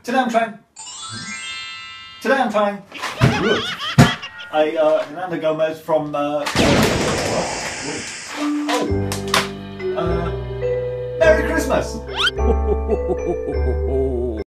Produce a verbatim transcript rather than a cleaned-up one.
Today I'm trying. Today I'm trying. I, uh, Fernando Gomez from, uh, oh, uh, Merry Christmas!